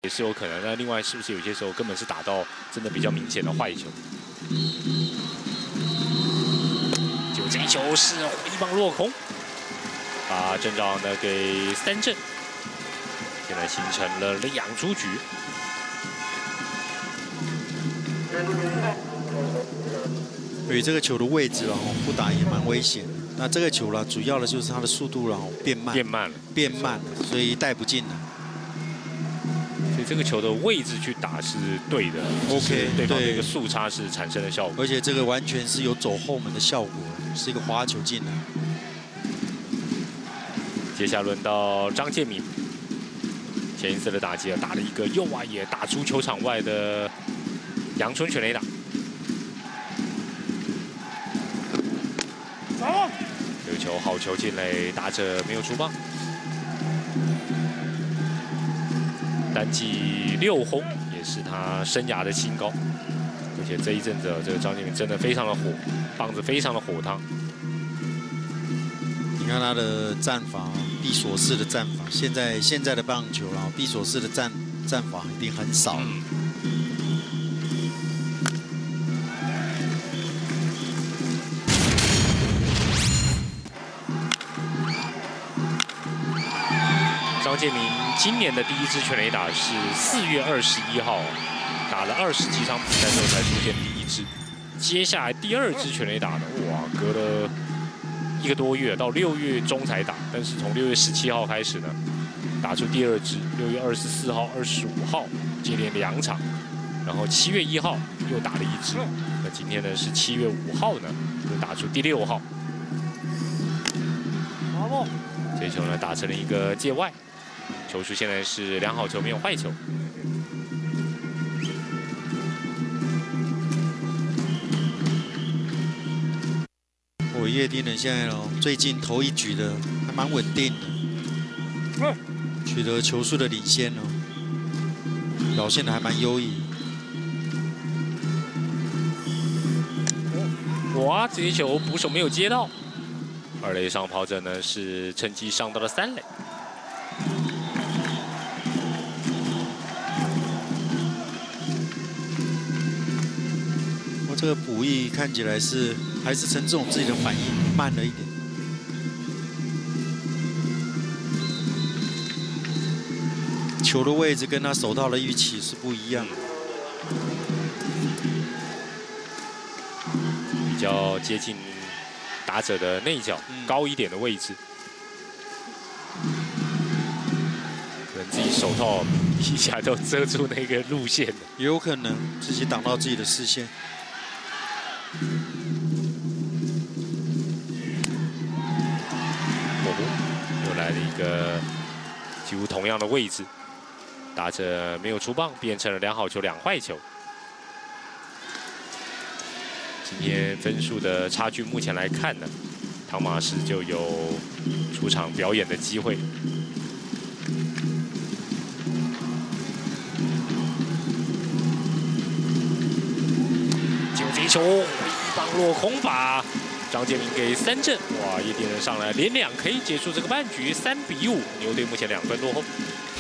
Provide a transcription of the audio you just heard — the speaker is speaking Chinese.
也是有可能。那另外是不是有些时候根本是打到真的比较明显的坏球？就这一球是一棒落空，把郑兆呢给3振，现在形成了2出局。 对于这个球的位置，然后不打也蛮危险。那这个球呢，主要的就是它的速度然后变慢了，所以带不进了。 所以这个球的位置去打是对的 ，OK， 对方的一个速差是产生了效果， 而且这个完全是有走后门的效果，是一个滑球进来。 接下来轮到张建民，前一次的打击打了一个右外野打出球场外的阳春全垒打。这个球好球进垒，打者没有出棒。单季6轰，也是他生涯的新高。而且这一阵子，这个张建民真的非常的火，棒子非常的火烫。 你看他的战法，闭锁式的战法，现在的棒球，然后闭锁式的战法一定很少。 张建民今年的第1支全垒打是4月21号，打了20几场比赛之后才出现第1支。接下来第2支全垒打呢，哇，隔了1个多月，到6月中才打。但是从6月17号开始呢，打出第2支，6月24号、25号接连2场，然后7月1号又打了1支。那今天呢是7月5号呢，又打出第6号。这球呢打成了一个界外。球数现在是2好球没有坏球。 叶丁人现在最近头1局的还蛮稳定的，取得球数的领先表现的还蛮优异。 哇，这一球捕手没有接到，2垒上跑者呢是趁机上到了3垒。 这个补役看起来还是陈总自己的反应慢了一点。球的位置跟他手套的预期是不一样， 比较接近打者的内角，高一点的位置。可能自己手套一下都遮住那个路线了， 也有可能自己挡到自己的视线。 又来了一个几乎同样的位置，打者没有出棒，变成了2好球2坏球。今天分数的差距目前来看呢，汤马士就有出场表演的机会。就这一球一棒落空，把张建民给3振。哇，叶丁人上来连2K 结束这个半局，3比5，牛队目前2分落后。